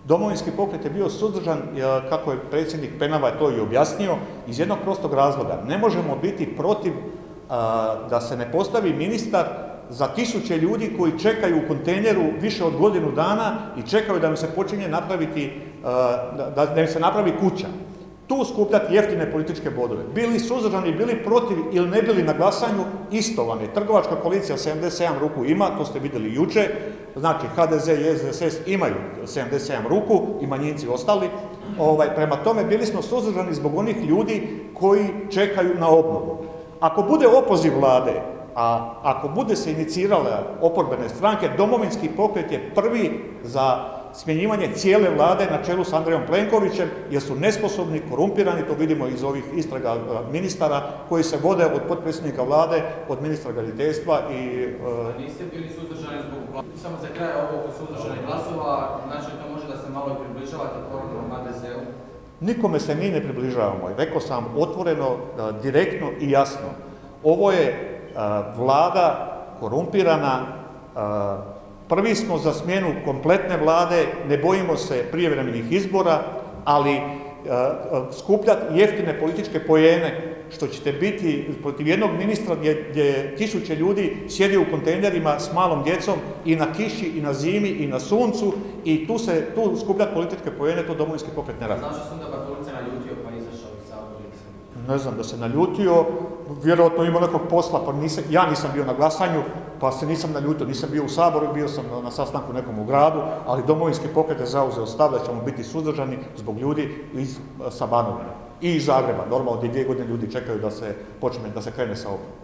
Domovinski pokret je bio suzdržan, kako je predsjednik Penava to i objasnio, iz jednog prostog razloga. Ne možemo biti protiv da se ne postavi ministar za 1000 ljudi koji čekaju u kontejneru više od godinu dana i čekaju da im se počinje napraviti, da im se napravi kuća. Tu skupljati jeftine političke bodove. Bili suzdržani, bili protiv ili ne bili na glasanju, isto vam je. Trgovačka koalicija 77 ruku ima, to ste vidjeli juče. Znači, HDZ i SDSS imaju 77 ruku i manjinci ostali. Prema tome, bili smo suzdržani zbog onih ljudi koji čekaju na obnovu. Ako bude opoziv vlade, a ako bude se inicirale oporbene stranke, Domovinski pokret je prvi za smjenjivanje cijele vlade na čelu s Andrejom Plenkovićem, jer su nesposobni, korumpirani, to vidimo iz ovih istraga ministara koji se vode od potpredsjednika vlade, od ministra graditeljstva i... Niste bili suzdržani zbog... Samo za kraj ovog suzdržanih glasova, znači to može da se malo i približavate porodinom HDZ-u? Nikome se mi ne približavamo. Rekao sam otvoreno, direktno i jasno. Ovo je vlada korumpirana, prvi smo za smjenu kompletne vlade, ne bojimo se prijevremenih izbora, ali skupljati jeftine političke poene, što ćete biti protiv jednog ministra gdje 1000 ljudi sjedi u kontejnerima s malom djecom i na kiši, i na zimi, i na suncu, i tu skupljati političke poene, to Domovinski pokret ne radi. Znaš da sam da Bartolica naljutio pa izašao iz Sabornice? Ne znam da se naljutio, vjerojatno ima nekog posla, pa ja nisam bio na glasanju, pa se nisam naljutio, nisam bio u Saboru, bio sam na sastanku nekom u gradu, ali Domovinski pokret je zauzeo stav da ćemo biti suzdržani zbog ljudi sa Banovine i iz Zagreba. Normalno, gdje 2 godine ljudi čekaju da se krene sa obnovom.